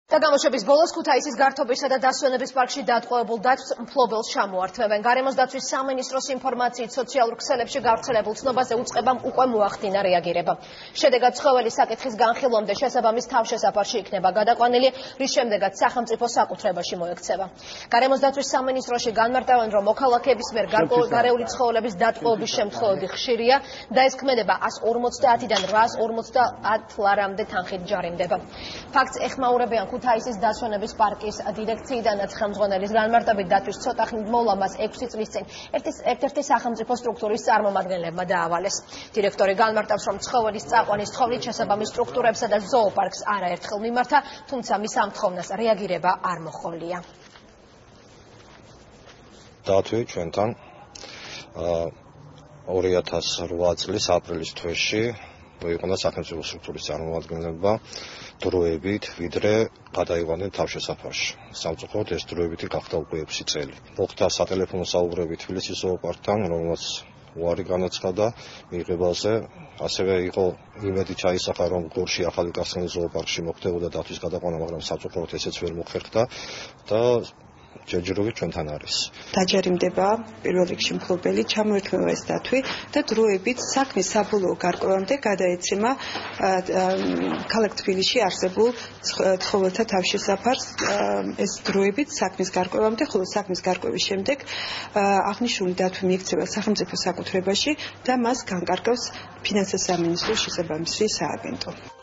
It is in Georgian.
Საგამოშების ბოლოს ქუთაისის გართობისა და დასვენების პარკში დატყვევებულ დათვს მფლობელს ჩამოართმევენ. გარემოს დაცვის სამინისტროს ინფორმაციით სოციალურ ქსელებში გავრცელებულ ცნობაზე უწყებამ უკვე მოახდინა რეაგირება. შედეგად ცხოველის საკითხის განხილვამდე შესაბამის თავშესაფარში იქნება გადაყვანილი, რის შემდეგაც სახელმწიფო საკუთრებაში მოექცევა. გარემოს დაცვის სამინისტროში განმარტავენ, რომ მოქალაქეების მიერ გარეული ცხოველების დატყვევების შემთხვევები ხშირია და ეს ქმედება 150-დან 850 ლარამდე თანხით ჯარიმდება. ფაქტს ეხმაურებიან ქუთაისის დასვენების პარკის დირექციიდანაც ხელმძღვანელის განმარტებით დათვის ცოტა ხნით მოვლა მას 6 წლის წინ ერთ-ერთი სახელმწიფო სტრუქტურის წარმომადგენლებმა დაავალეს. დირექტორი განმარტავს, რომ ცხოველის წაყვანის თხოვნით შესაბამის სტრუქტურებსა და ზოოპარკს არაერთხელ მიმართა, თუმცა მის ამ თხოვნას რეაგირება არ მოჰყოლია. დათვი ჩვენთან 2008 წლის აპრილის თვეში მოიყვანა სახელმწიფო სტრუქტურის წარმომადგენლებმა დროებით, ვიდრე გადაიყვანდნენ თავშესაფარში. სამწუხაროდ ეს დროებითი გახდა უკვე 6 წელი. მოხდა სატელეფონო საუბრები თბილისის ზოოპარკთან, რომელსაც უარი განაცხადა მიღებაზე. ასევე იყო იმედი ჩაისახა, რომ გორში ახალი გახსნილი ზოოპარკში მოხდებოდა დათვის გადაყვანა, მაგრამ სამწუხაროდ ესეც ვერ მოხერხდა და ჯერჯერობით ჩვენთან არის. დაჯერიმდება პირველ რიგში მფლობელი, ჩამოერთმევა ეს დათვი და დროებით საქმის საბოლოო გარკვევამდე გადაეცემა ქალაქ თბილისში არსებულ ცხოველთა თავშესაფარს. ეს დროებით საქმის გარკვევამდე, ხოლო საქმის გარკვევის შემდეგ აღნიშნული დათვი მიექცევა სახელმწიფო საკუთრებაში და მას განკარგავს ფინანსთა სამინისტროს შესაბამისი სააგენტო.